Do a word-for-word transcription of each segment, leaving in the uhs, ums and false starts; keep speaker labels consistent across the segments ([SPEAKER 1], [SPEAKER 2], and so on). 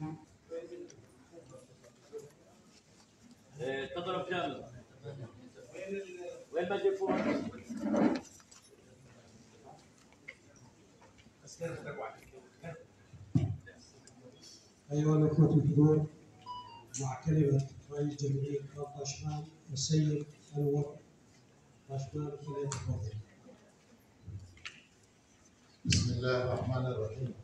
[SPEAKER 1] تضرب جامد. وين الميكروفون؟
[SPEAKER 2] أيها الأخوة الحضور، مع كلمة رئيس جمهورية طاشمان السيد أنور طاشمان فليتفضل.
[SPEAKER 3] بسم الله الرحمن الرحيم.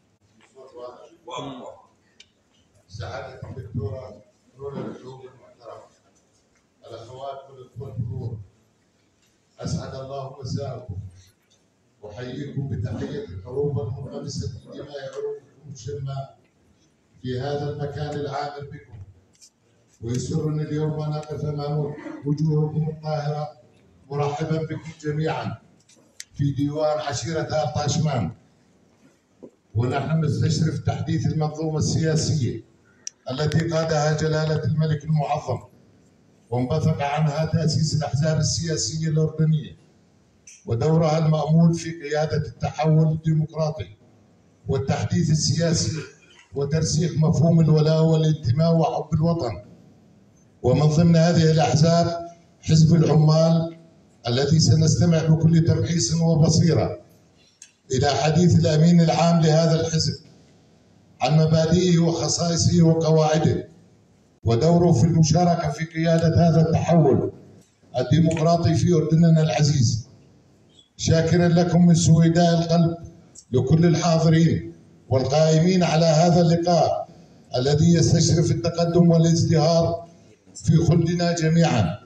[SPEAKER 3] سعادة الدكتورة رولا الحلوم المحترمة، الأخوات والأخوة الحضور، أسعد الله مساءكم، أحييكم بتحية الحروب المنغمسة في دماء عروقكم الشماء في هذا المكان العامر بكم، ويسرني اليوم أن أقف أمام وجوهكم الطاهرة مرحبا بكم جميعا في ديوان عشيرة آل طاشمان، ونحن نستشرف تحديث المنظومة السياسية التي قادها جلالة الملك المعظم وانبثق عنها تأسيس الأحزاب السياسية الأردنية ودورها المأمول في قيادة التحول الديمقراطي والتحديث السياسي وترسيخ مفهوم الولاء والانتماء وحب الوطن. ومن ضمن هذه الأحزاب حزب العمال الذي سنستمع بكل تمحيص وبصيرة إلى حديث الأمين العام لهذا الحزب عن مبادئه وخصائصه وقواعده ودوره في المشاركة في قيادة هذا التحول الديمقراطي في أردننا العزيز، شاكرا لكم من سويداء القلب لكل الحاضرين والقائمين على هذا اللقاء الذي يستشرف التقدم والازدهار في خلدنا جميعا.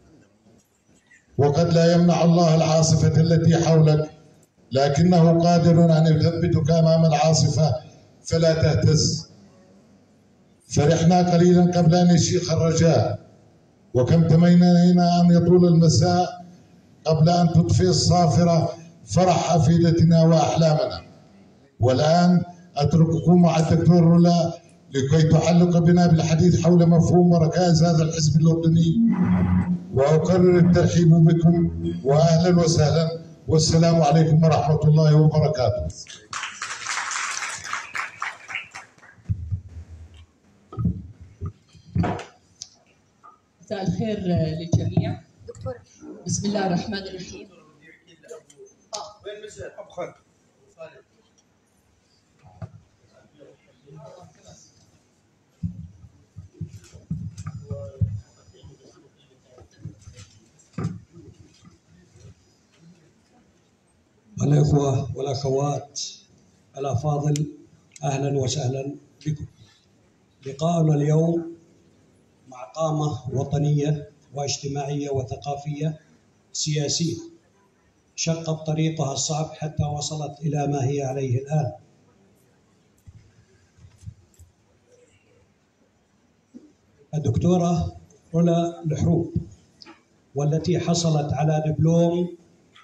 [SPEAKER 3] وقد لا يمنع الله العاصفة التي حولك، لكنه قادر أن يثبتك أمام العاصفة فلا تهتز. فرحنا قليلا قبل أن يشيخ الرجاء، وكم تمنينا أن يطول المساء قبل أن تطفئ الصافرة فرح حفيدتنا وأحلامنا. والآن أترككم مع الدكتور رولا لكي تحلق بنا بالحديث حول مفهوم وركائز هذا الحزب الأردني، وأكرر الترحيب بكم وأهلا وسهلا، والسلام عليكم ورحمة الله وبركاته.
[SPEAKER 4] مساء الخير للجميع. بسم الله الرحمن الرحيم.
[SPEAKER 5] وين مشى؟ أبخر.
[SPEAKER 2] الإخوة والأخوات الأفاضل، أهلا وسهلا بكم. لقاءنا اليوم مع قامة وطنية واجتماعية وثقافية سياسية شقت طريقها الصعب حتى وصلت إلى ما هي عليه الآن. الدكتورة رولا الحلوم، والتي حصلت على دبلوم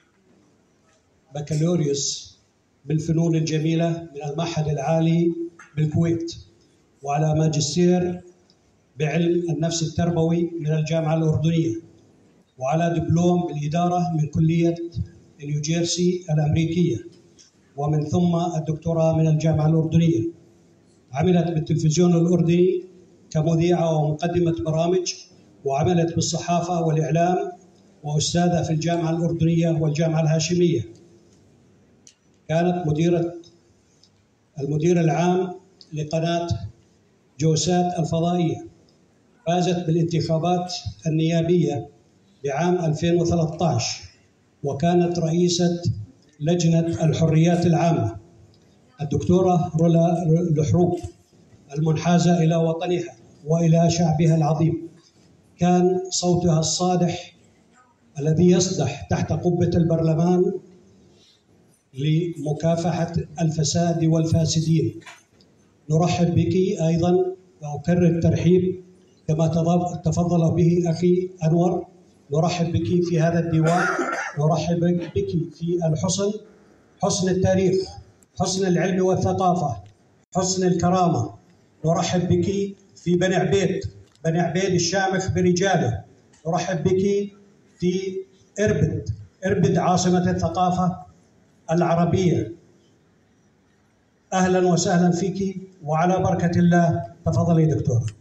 [SPEAKER 2] بكالوريوس بالفنون الجميلة من المعهد العالي بالكويت، وعلى ماجستير بعلم النفس التربوي من الجامعة الأردنية، وعلى دبلوم بالإدارة من كلية نيوجيرسي الأمريكية، ومن ثم الدكتوراه من الجامعة الأردنية. عملت بالتلفزيون الأردني كمذيعة ومقدمة برامج، وعملت بالصحافة والإعلام، وأستاذة في الجامعة الأردنية والجامعة الهاشمية. كانت مديرة المدير العام لقناة جوسات الفضائية. فازت بالانتخابات النيابية بعام ألفين وثلاثة عشر، وكانت رئيسة لجنة الحريات العامة. الدكتورة رولا الحلوم المنحازة إلى وطنها وإلى شعبها العظيم، كان صوتها الصادح الذي يصدح تحت قبة البرلمان لمكافحة الفساد والفاسدين. نرحب بك أيضا وأكرر الترحيب كما تفضل به أخي أنور. نرحب بك في هذا الديوان، نرحب بك في الحسن، حسن التاريخ، حسن العلم والثقافة، حسن الكرامة. نرحب بك في بني عبيد، بني عبيد الشامخ برجاله. نرحب بك في إربد، إربد عاصمة الثقافة العربية. أهلا وسهلا فيك وعلى بركة الله. تفضلي دكتور.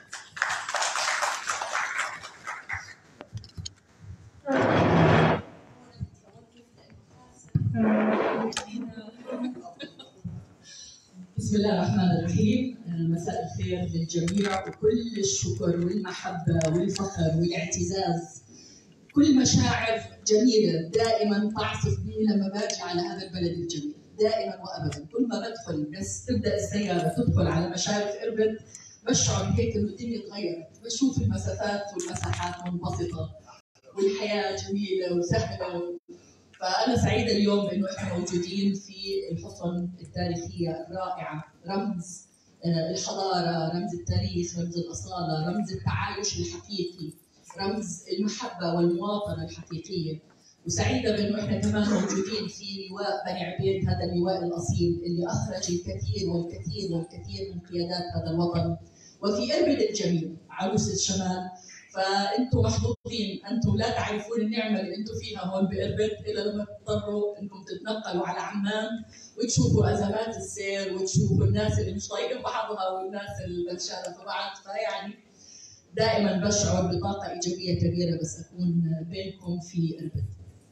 [SPEAKER 4] بسم الله الرحمن الرحيم. مساء الخير للجميع وكل الشكر والمحبة والفخر والاعتزاز، كل مشاعر جميلة دائما تعصف بي لما باجي على هذا البلد الجميل دائما وابدا. كل ما بدخل بس تبدا السيارة تدخل على مشارف إربد بشعر هيك انه الدنيا تغيرت، بشوف المسافات والمساحات منبسطة والحياة جميلة وسهلة. فأنا سعيدة اليوم بأنه إحنا موجودين في الحصن التاريخية الرائعة، رمز الحضارة، رمز التاريخ، رمز الأصالة، رمز التعايش الحقيقي، رمز المحبة والمواطنة الحقيقية. وسعيدة بأنه إحنا كمان موجودين في لواء بني عبيد، هذا اللواء الأصيل اللي أخرج الكثير والكثير والكثير من قيادات هذا الوطن، وفي إربد الجميل عروس الشمال. فانتم محظوظين، انتم لا تعرفون النعمه اللي انتم فيها هون بإربد الا لما تضطروا انكم تتنقلوا على عمان وتشوفوا ازمات السير وتشوفوا الناس اللي مش طايقين بعضها والناس اللي بتشارك في بعض. فيعني دائما بشعر بطاقه ايجابيه كبيره بس اكون بينكم في إربد.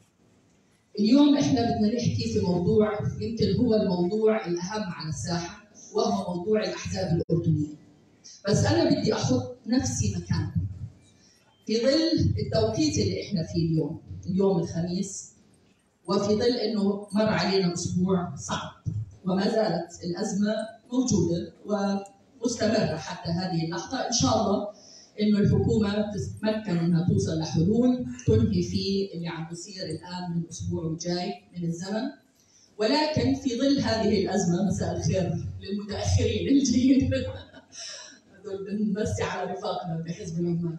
[SPEAKER 4] اليوم احنا بدنا نحكي في موضوع يمكن هو الموضوع الاهم على الساحه، وهو موضوع الاحزاب الاردنيه. بس انا بدي احط نفسي مكانكم في ظل التوقيت اللي احنا فيه اليوم، اليوم الخميس، وفي ظل انه مر علينا اسبوع صعب وما زالت الازمه موجوده ومستمره حتى هذه اللحظه. ان شاء الله انه الحكومه تتمكن انها توصل لحلول تنهي في اللي عم بيصير الان من الاسبوع الجاي من الزمن. ولكن في ظل هذه الازمه، مساء الخير للمتاخرين الجيد هذول بنمسي على رفاقنا بحزب العمال.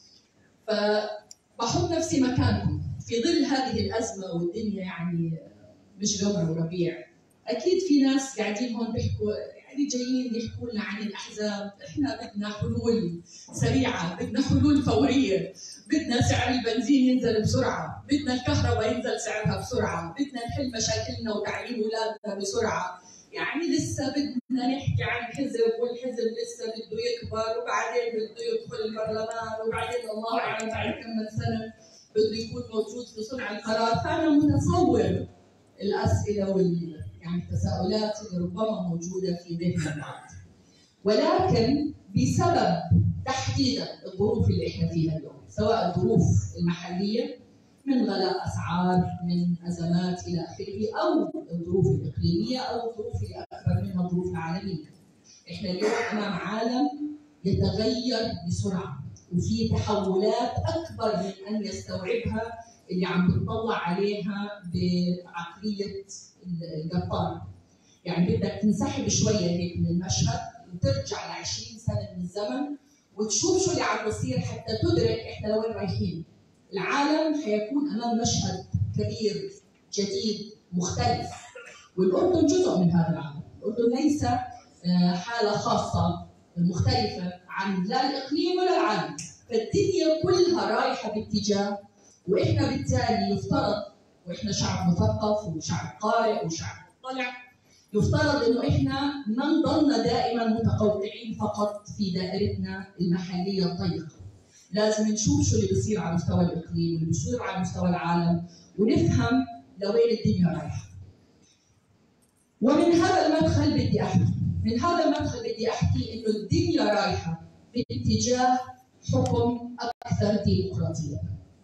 [SPEAKER 4] فبحط نفسي مكانكم في ظل هذه الأزمة والدنيا يعني مش قمر وربيع. أكيد في ناس قاعدين هون بيحكوا يعني جايين يحكوا لنا عن الأحزاب، إحنا بدنا حلول سريعة، بدنا حلول فورية، بدنا سعر البنزين ينزل بسرعة، بدنا الكهرباء ينزل سعرها بسرعة، بدنا نحل مشاكلنا وتعليم أولادنا بسرعة. يعني لسه بدنا نحكي عن حزب والحزب لسه بده يكبر وبعدين بده يدخل البرلمان وبعدين الله اعلم بعد كم من سنه بده يكون موجود في صنع القرار. فانا متصور الاسئله وال يعني التساؤلات اللي ربما موجوده في ذهن البعض، ولكن بسبب تحديدا الظروف اللي احنا فيها اليوم، سواء الظروف المحليه من غلاء اسعار، من ازمات الى اخره، او الظروف الاقليميه، او الظروف اللي اكبر منها الظروف العالميه. احنا اليوم امام عالم يتغير بسرعه وفي تحولات اكبر من ان يستوعبها اللي عم بتطلع عليها بعقليه القطار. يعني بدك تنسحب شويه هيك من المشهد وترجع ل عشرين سنه من الزمن وتشوف شو اللي عم بيصير حتى تدرك احنا لوين رايحين. العالم حيكون امام مشهد كبير جديد مختلف، والاردن جزء من هذا العالم. الاردن ليس حاله خاصه مختلفه عن لا الاقليم ولا العالم، فالدنيا كلها رايحه باتجاه، واحنا بالتالي يفترض، واحنا شعب مثقف وشعب قارئ وشعب مطلع، يفترض انه احنا ما نضلنا دائما متقوقعين فقط في دائرتنا المحليه الضيقه. لازم نشوف شو اللي بيصير على مستوى الاقليم واللي بيصير على مستوى العالم ونفهم لوين الدنيا رايحه. ومن هذا المدخل بدي احكي، من هذا المدخل بدي احكي انه الدنيا رايحه باتجاه حكم اكثر ديمقراطيه.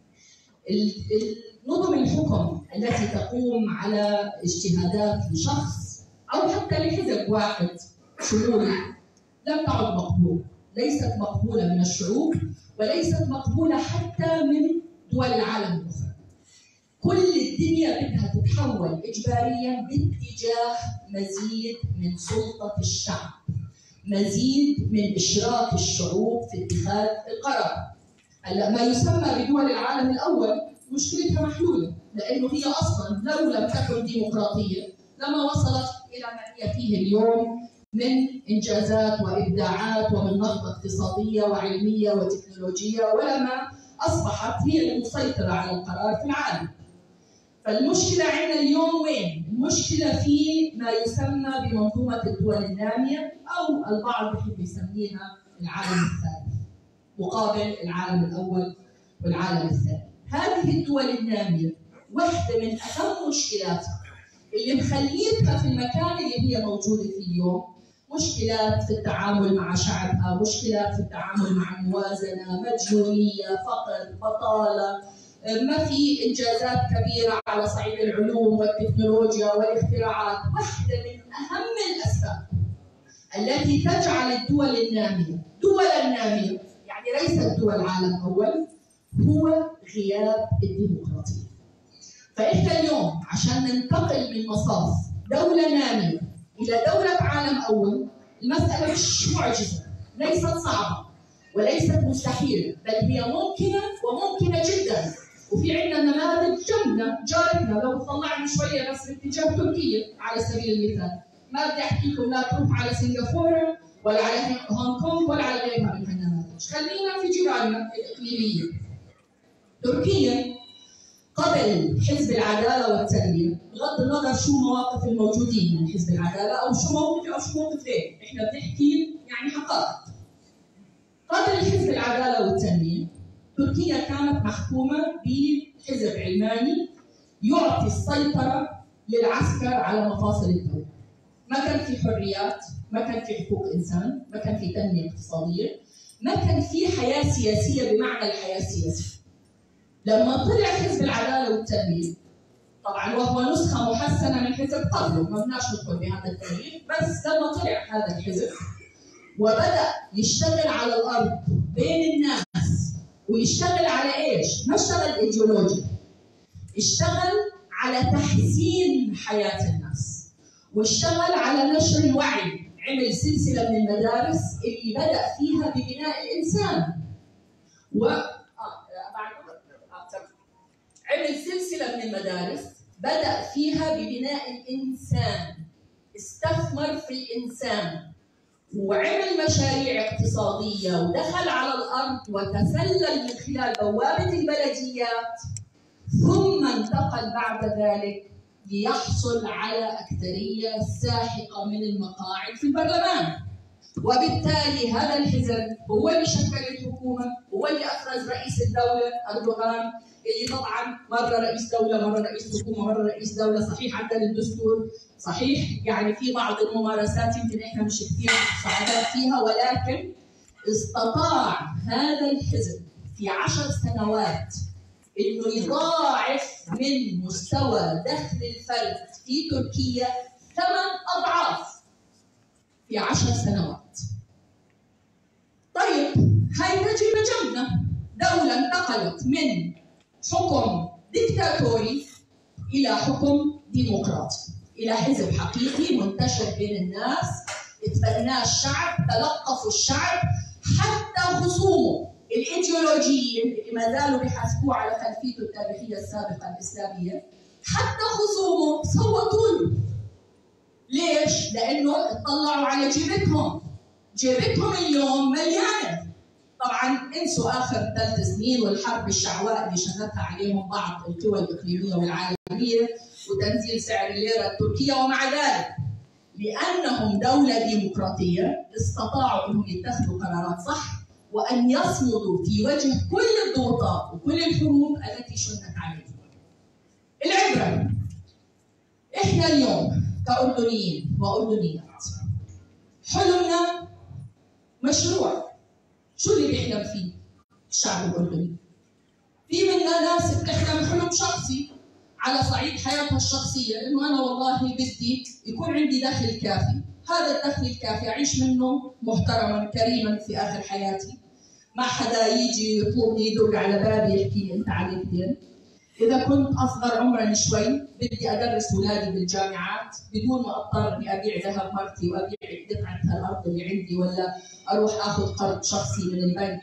[SPEAKER 4] نظم الحكم التي تقوم على اجتهادات لشخص او حتى لحزب واحد شمولي لم تعد مقبوله، ليست مقبوله من الشعوب وليست مقبوله حتى من دول العالم الاخرى. كل الدنيا بدها تتحول اجباريا باتجاه مزيد من سلطه الشعب، مزيد من اشراك الشعوب في اتخاذ القرار. هلا ما يسمى بدول العالم الاول مشكلتها محلوله، لانه هي اصلا لو لم تكن ديمقراطيه لما وصلت الى ما هي فيه اليوم من انجازات وابداعات ومن نهضه اقتصاديه وعلميه وتكنولوجيه، ولما اصبحت هي المسيطره على القرار في العالم. فالمشكله عندنا اليوم وين؟ مشكلة في ما يسمى بمنظومة الدول النامية أو البعض يحب يسميها العالم الثالث مقابل العالم الأول والعالم الثاني. هذه الدول النامية واحدة من أهم مشكلاتها اللي مخليتها في المكان اللي هي موجودة فيه اليوم، مشكلات في التعامل مع شعبها، مشكلات في التعامل مع الموازنة، مجنونية، فقر، بطالة، ما في إنجازات كبيرة على صعيد العلوم والتكنولوجيا والاختراعات. واحدة من أهم الأسباب التي تجعل الدول النامية دولا نامية، يعني ليست دول عالم أول، هو غياب الديمقراطية. فإحنا اليوم عشان ننتقل من مصاف دولة نامية إلى دولة عالم أول، المسألة مش معجزة، ليست صعبة وليست مستحيلة، بل هي ممكنة وممكنة جدا. وفي عندنا نماذج جنة جارتنا، لو طلعنا شوية بس باتجاه تركيا على سبيل المثال، ما بدي أحكي لكم لا تروح على سنغافورة ولا على هونغ كونغ ولا على غيرها من النماذج، خلينا في جيراننا الإقليمية. تركيا قبل حزب العدالة والتنمية، بغض النظر شو مواقف الموجودين من حزب العدالة أو شو موقف أو شو موقف غير، إحنا بنحكي يعني حقائق. قبل حزب العدالة والتنمية، تركيا كانت محكومة بحزب علماني يعطي السيطرة للعسكر على مفاصل الدولة. ما كان في حريات، ما كان في حقوق إنسان، ما كان في تنمية اقتصادية، ما كان في حياة سياسية بمعنى الحياة السياسية. لما طلع حزب العدالة والتنمية، طبعا وهو نسخة محسنة من حزب قبله، ما بدناش ندخل بهذا التاريخ، بس لما طلع هذا الحزب وبدأ يشتغل على الأرض بين الناس، ويشتغل على إيش؟ ما اشتغل إيديولوجيا، اشتغل على تحسين حياة الناس، واشتغل على نشر الوعي، عمل سلسلة من المدارس اللي بدأ فيها ببناء الإنسان. و عمل سلسلة من المدارس بدأ فيها ببناء الإنسان، استثمر في الإنسان، وعمل مشاريع اقتصادية، ودخل على الأرض وتسلل من خلال بوابة البلديات، ثم انتقل بعد ذلك ليحصل على أكثرية ساحقة من المقاعد في البرلمان. وبالتالي هذا الحزب هو اللي شكل الحكومة، هو اللي أفرز رئيس الدولة أردوغان، اللي طبعا مرة رئيس دولة، مرة رئيس حكومة، مرة رئيس دولة. صحيح عدل الدستور، صحيح يعني في بعض الممارسات يمكن احنا مش كثير سعداء فيها، ولكن استطاع هذا الحزب في عشر سنوات انه يضاعف من مستوى دخل الفرد في تركيا ثمان اضعاف في عشر سنوات. طيب هاي تجربة جنة، دولة انتقلت من حكم ديكتاتوري إلى حكم ديمقراطي، إلى حزب حقيقي منتشر بين الناس، اتبناه الشعب، تلقفوا الشعب، حتى خصومه الإيديولوجيين اللي ما زالوا بيحاسبوه على خلفيته التاريخية السابقة الإسلامية، حتى خصومه صوتوا له. ليش؟ لأنه اطلعوا على جيبتهم، جيبتهم اليوم مليانة. طبعا انسوا اخر ثلاث سنين والحرب الشعواء اللي شهدتها عليهم بعض الدول الاقليميه والعالميه وتنزيل سعر الليره التركيه، ومع ذلك لانهم دوله ديمقراطيه استطاعوا انهم يتخذوا قرارات صح وان يصمدوا في وجه كل الضغوطات وكل الحروب التي شنت عليهم. العبره احنا اليوم كاردنيين واردنيات حلمنا مشروع. شو اللي بيحلم فيه الشعب الأردني؟ في منا ناس بتحلم حلم شخصي على صعيد حياتها الشخصية، إنه أنا والله بدي يكون عندي دخل كافي، هذا الدخل الكافي أعيش منه محترما كريما في آخر حياتي، ما حدا يجي يطلبني يدق على بابي يحكي لي أنت عليك دين. إذا كنت أصغر عمرا شوي بدي أدرس أولادي بالجامعات بدون ما أضطر إني أبيع ذهب مرتي وأبيع قطعة الأرض اللي عندي ولا أروح آخذ قرض شخصي من البنك.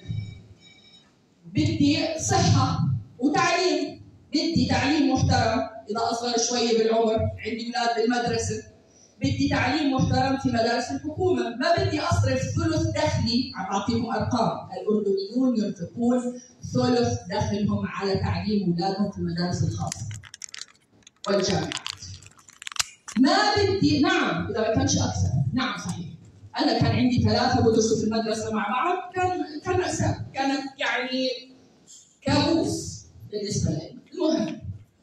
[SPEAKER 4] بدي صحة وتعليم، بدي تعليم محترم إذا أصغر شوي بالعمر، عندي أولاد بالمدرسة، بدي تعليم محترم في مدارس الحكومة، ما بدي أصرف ثلث دخلي. عم أعطيكم أرقام، الأردنيون ينفقون ثلث دخلهم على تعليم أولادهم في المدارس الخاصة والجامعات. ما بدي، نعم اذا ما كانش اكثر، نعم صحيح. انا كان عندي ثلاثه بدرسوا في المدرسه مع بعض، كان كان مأساة، كانت يعني كابوس بالنسبه لي. المهم،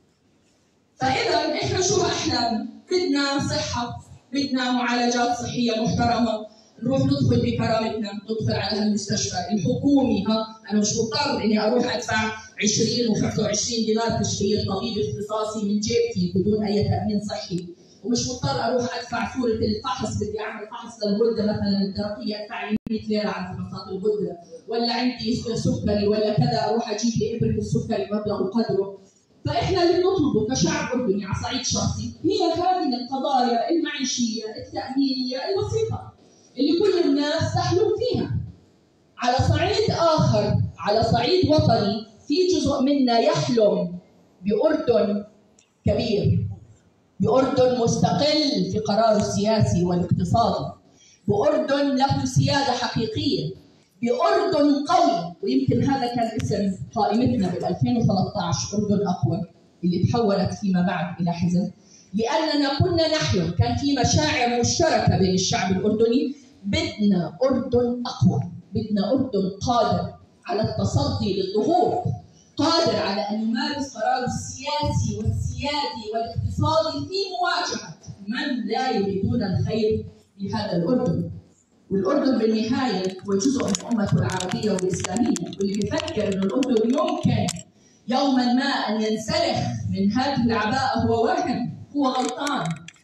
[SPEAKER 4] فاذا احنا شو احلامنا؟ بدنا صحه، بدنا معالجات صحيه محترمه، نروح ندخل بكرامتنا، ندخل على هالمستشفى الحكومي. ها انا مش مضطر اني اروح ادفع عشرين وخمسة وعشرين دينار تشغيل طبيب اختصاصي من جيبتي بدون اي تامين صحي، ومش مضطر اروح ادفع صوره الفحص، بدي اعمل فحص للغده مثلا الدرقيه ادفع لي مئة ليره على فحوصات الغده، ولا عندي سكري ولا كذا اروح اجيب لي ابره السكري مبلغ وقدره. فاحنا اللي نطلبه كشعب اردني على صعيد شخصي هي هذه القضايا المعيشيه التامينيه البسيطه اللي كل الناس تحلم فيها. على صعيد آخر، على صعيد وطني، في جزء منا يحلم بأردن كبير، بأردن مستقل في قراره السياسي والاقتصادي، بأردن له سيادة حقيقية، بأردن قوي. ويمكن هذا كان اسم قائمتنا بال ألفين وثلاثة عشر، أردن أقوى، اللي تحولت فيما بعد إلى حزب، لأننا كنا نحلم، كان في مشاعر مشتركة بين الشعب الأردني، بدنا أردن أقوى، بدنا أردن قادر على التصدي للضغوط، قادر على أن يمارس قراره السياسي والسيادي والاقتصادي في مواجهة من لا يريدون الخير لهذا الأردن. والأردن بالنهاية هو جزء من أمته العربية والإسلامية، واللي بيفكر أن الأردن يمكن يوما ما أن ينسلخ من هذه العباءة هو واهم، هو غلطان.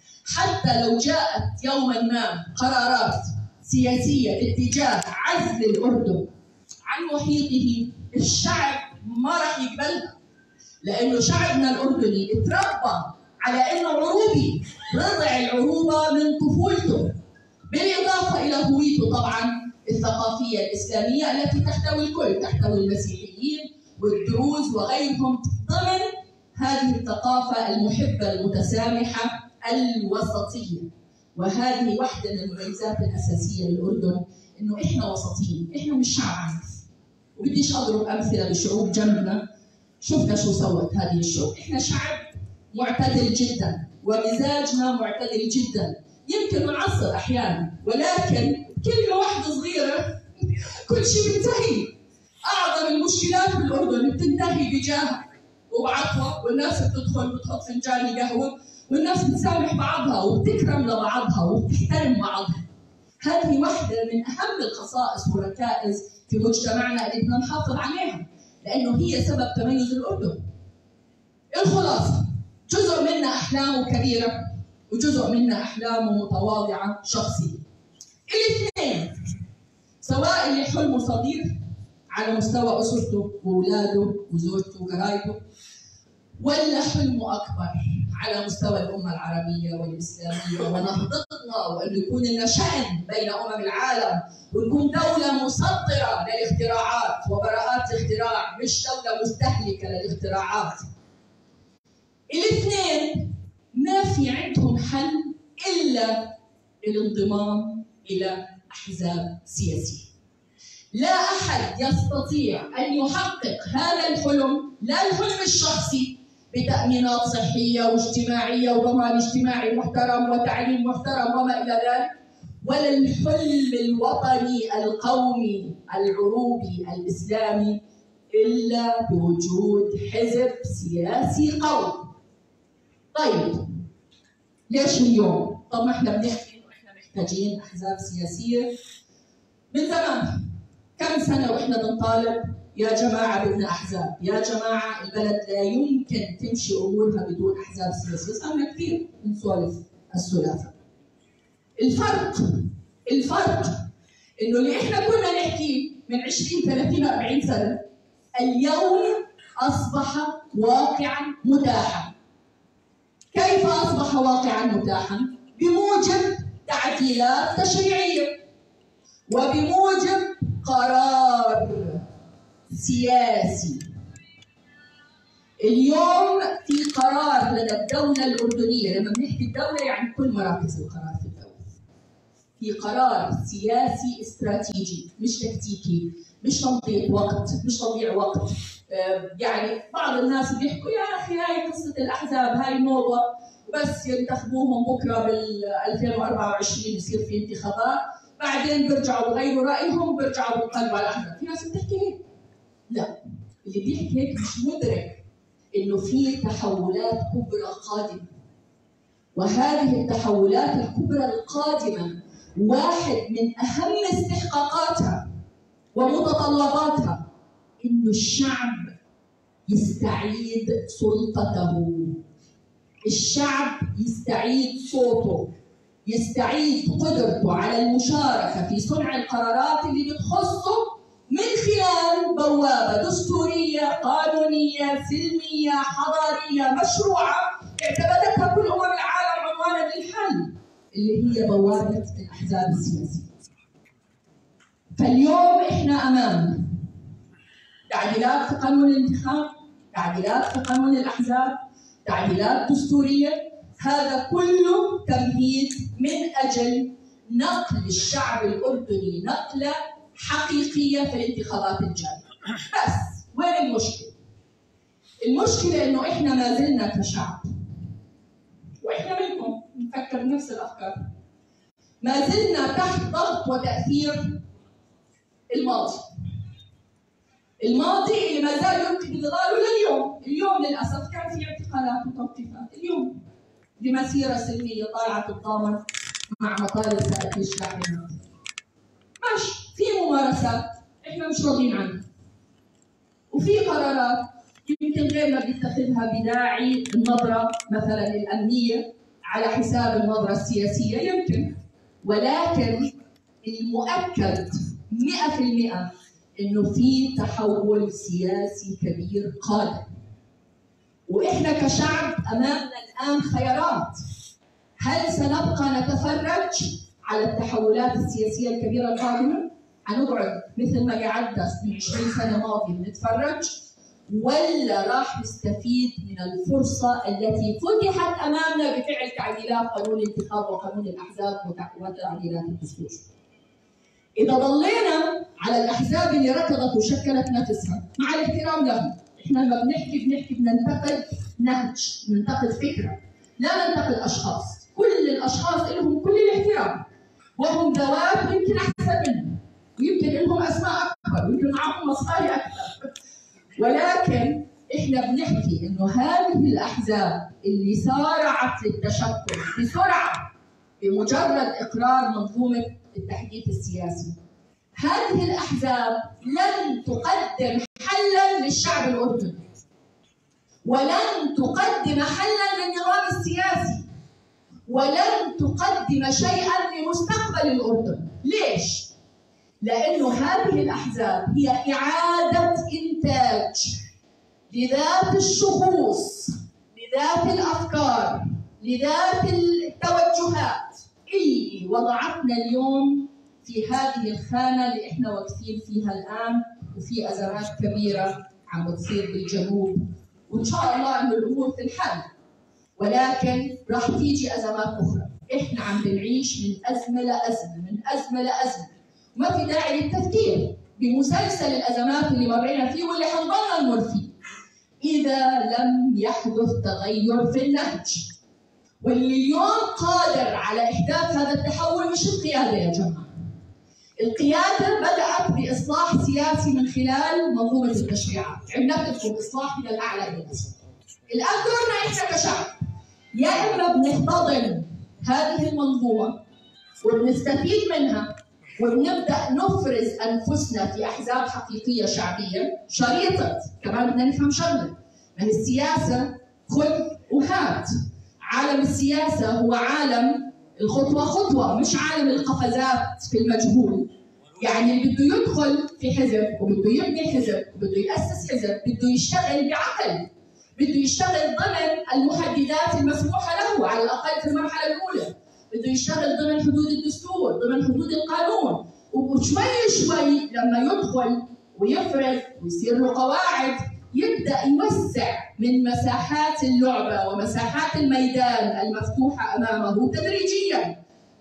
[SPEAKER 4] حتى لو جاءت يوما ما قرارات سياسية باتجاه عزل الأردن عن محيطه، الشعب ما راح يقبلها، لأنه شعبنا الأردني اتربى على أنه عروبي، رضع العروبة من طفولته، بالإضافة إلى هويته طبعا الثقافية الإسلامية التي تحتوي الكل، تحتوي المسيحيين والدروز وغيرهم ضمن هذه الثقافة المحبة المتسامحة الوسطية. وهذه واحدة من المميزات الأساسية للأردن، إنه إحنا وسطيين، إحنا مش شعب عنيف. وبديش أضرب أمثلة بشعوب جنبنا، شفنا شو سوت هذه الشعوب. إحنا شعب معتدل جدا، ومزاجنا معتدل جدا، يمكن معصب أحيانا، ولكن كلمة واحدة صغيرة كل شيء بينتهي. أعظم المشكلات بالأردن بتنتهي بجاه وبعطوة، والناس بتدخل بتحط فنجان قهوة، والناس بتسامح بعضها وبتكرم لبعضها وبتحترم بعضها. هذه واحدة من أهم الخصائص والركائز في مجتمعنا اللي بدنا نحافظ عليها، لأنه هي سبب تميز الأردن. الخلاصة، جزء منا أحلامه كبيرة وجزء منا أحلامه متواضعة شخصية. الاثنين، سواء اللي حلمه صغير على مستوى أسرته وأولاده وزوجته وقرايبه، ولا حلمه أكبر على مستوى الأمة العربية والإسلامية ونهضتنا، وأن يكون لنا شأن بين أمم العالم، ونكون دولة مصدرة للاختراعات وبراءات الاختراع، مش دولة مستهلكة للاختراعات. الاثنين ما في عندهم حل إلا الانضمام إلى أحزاب سياسية. لا أحد يستطيع أن يحقق هذا الحلم، لا الحلم الشخصي بتأمينات صحية واجتماعية وضمان اجتماعي محترم وتعليم محترم وما إلى ذلك، ولا الحلم الوطني القومي العروبي الإسلامي، إلا بوجود حزب سياسي قوي. طيب ليش اليوم؟ طب ما احنا بنحكي انه احنا محتاجين احزاب سياسيه من زمان، كم سنه واحنا بنطالب يا جماعه بدنا احزاب، يا جماعه البلد لا يمكن تمشي امورها بدون احزاب سياسيه، صارنا كثير بنسولف السلافه. الفرق الفرق انه اللي احنا كنا نحكيه من عشرين ثلاثين أربعين سنه اليوم اصبح واقعا متاحا. كيف أصبح واقعاً متاحاً؟ بموجب تعديلات تشريعية وبموجب قرار سياسي. اليوم في قرار لدى الدولة الأردنية، لما بنحكي الدولة يعني كل مراكز القرار في الدولة، في قرار سياسي استراتيجي مش تكتيكي، مش تمضية وقت، مش تضييع وقت. يعني بعض الناس بيحكوا يا اخي هاي قصه الاحزاب هاي موضه بس ينتخبوهم بكره بال ألفين وأربعة وعشرين يصير في انتخابات، بعدين بيرجعوا بغيروا رايهم وبيرجعوا بينقلبوا على الاحزاب. في ناس بتحكي هيك. لا، اللي بيحكي هيك مش مدرك انه في تحولات كبرى قادمه، وهذه التحولات الكبرى القادمه واحد من اهم استحقاقاتها ومتطلباتها انه الشعب يستعيد سلطته، الشعب يستعيد صوته، يستعيد قدرته على المشاركه في صنع القرارات اللي بتخصه من خلال بوابه دستوريه قانونيه سلميه حضاريه مشروعه اعتمدتها كل امم العالم عنوانا للحل، اللي هي بوابه الاحزاب السياسيه. فاليوم احنا امام تعديلات في قانون الانتخاب، تعديلات في قانون الاحزاب، تعديلات دستوريه، هذا كله تمهيد من اجل نقل الشعب الاردني نقله حقيقيه في الانتخابات الجايه. بس وين المشكله؟ المشكله انه احنا ما زلنا كشعب، واحنا منكم نفكر نفس الافكار، ما زلنا تحت ضغط وتاثير الماضي. الماضي اللي ما زال يلقي بظلاله لليوم، اليوم للاسف كان في اعتقالات وتوقيفات، اليوم بمسيره سلميه طالعه تتضامن مع مطالب سائقي الشعب الماضي. ماشي، في ممارسات احنا مش راضيين عنها، وفي قرارات يمكن غيرنا بيتخذها بداعي النظره مثلا الامنيه على حساب النظره السياسيه يمكن، ولكن المؤكد مئة في المئة انه في تحول سياسي كبير قادم، واحنا كشعب امامنا الان خيارات. هل سنبقى نتفرج على التحولات السياسيه الكبيره القادمه؟ هنقعد مثل ما قعدنا من عشرين سنه ماضيه بنتفرج، ولا راح نستفيد من الفرصه التي فتحت امامنا بفعل تعديلات قانون الانتخاب وقانون الاحزاب وتعديلات الدستور؟ إذا ضلينا على الأحزاب اللي ركضت وشكلت نفسها، مع الاحترام لهم، إحنا لما بنحكي بنحكي بننتقد نهج، بننتقد فكرة، لا ننتقد أشخاص، كل الأشخاص لهم كل الاحترام، وهم ذوات ويمكن أحسن منهم، ويمكن لهم أسماء أكبر، ويمكن معهم مصاري أكثر، ولكن إحنا بنحكي إنه هذه الأحزاب اللي سارعت للتشكل بسرعة بمجرد إقرار منظومة التحديث السياسي، هذه الأحزاب لن تقدم حلاً للشعب الأردني، ولن تقدم حلاً للنظام السياسي، ولن تقدم شيئاً لمستقبل الأردن. ليش؟ لأنه هذه الأحزاب هي إعادة إنتاج لذات الشخوص، لذات الأفكار، لذات التوجهات اللي وضعتنا اليوم في هذه الخانة اللي احنا واقفين فيها الآن، وفي أزمات كبيرة عم بتصير بالجنوب، وإن شاء الله إنه الأمور تنحل، ولكن راح تيجي أزمات أخرى. احنا عم بنعيش من أزمة لأزمة، من أزمة لأزمة، وما في داعي للتفكير بمسلسل الأزمات اللي مرينا فيه واللي حنضلنا نمر فيه إذا لم يحدث تغير في النهج. واللي اليوم قادر على إحداث هذا التحول مش القيادة يا جماعة. القيادة بدأت بإصلاح سياسي من خلال منظومة التشريعات، عملت لكم إصلاح من الأعلى إلى الأسفل. الآن دورنا إحنا كشعب، يا إما بنحتضن هذه المنظومة وبنستفيد منها وبنبدأ نفرز أنفسنا في أحزاب حقيقية شعبية شريطة. كمان بدنا نفهم شغلة، ما هي السياسة خذ وهات. عالم السياسة هو عالم الخطوة خطوة، مش عالم القفزات في المجهول. يعني اللي بده يدخل في حزب وبده يبني حزب وبده يأسس حزب بده يشتغل بعقل، بده يشتغل ضمن المحددات المسموحة له على الأقل في المرحلة الأولى، بده يشتغل ضمن حدود الدستور، ضمن حدود القانون، وشوي شوي لما يدخل ويفرض ويصير له قواعد يبدأ يوسع من مساحات اللعبة ومساحات الميدان المفتوحة أمامه تدريجياً،